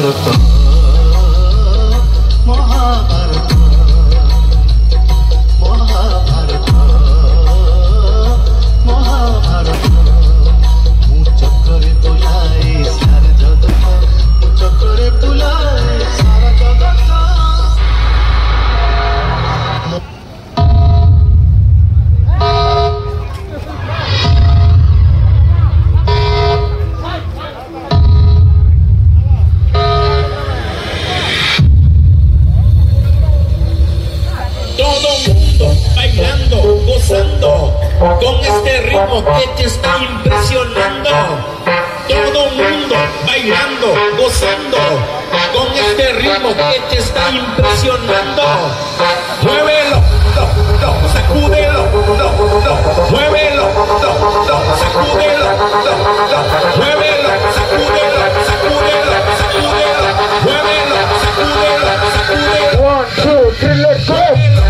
Con este ritmo que te está impresionando, todo mundo bailando, gozando, con este ritmo que te está impresionando. Muévelo, sacúdelo, muévelo, sacúdelo, muévelo, sacúdelo, sacúdelo, sacúdelo, muévelo, sacúdelo, sacúdelo. 1, 2, 3, let's go.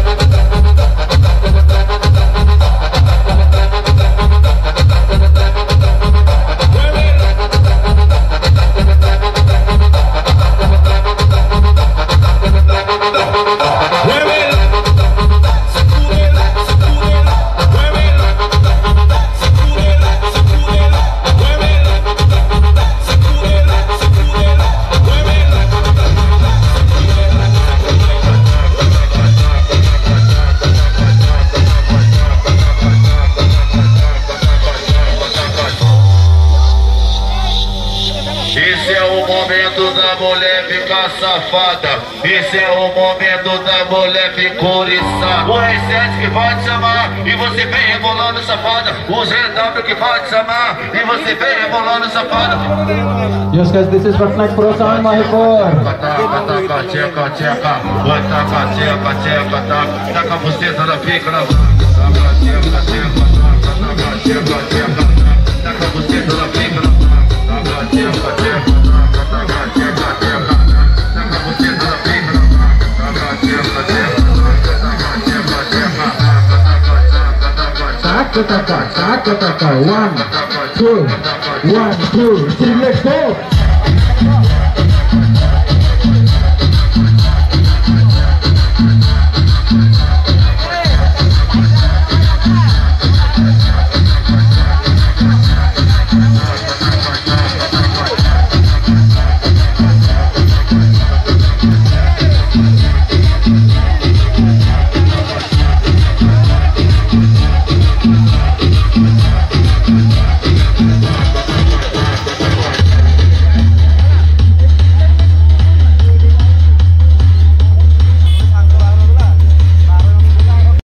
Esse é o momento da mulher ficar safada. Esse é o momento da mulher ficar oriçada. O R7 que vai te chamar e você vem rebolando safada. O GW que vai te chamar e você vem rebolando safada. Yes guys, this is Rock Night Pro Sound Mahipur. Taca, tcheca, tcheca. Vai taca, tcheca, tcheca, taca. Taca a buceta da pica na vaga. Taca, tcheca, tcheca, taca. Taca, tcheca, tcheca, taca. Taca a buceta da pica na vaga. Taca, tcheca, tcheca, taca. Taca, tcheca, tcheca, taca. Taca a buceta da pica na vaga. Taca, tcheca, tcheca, taca. Taca, tcheca, tcheca, taca. Taca, taca, taca, taca. 1, 2, 1, 2, 3, let's go.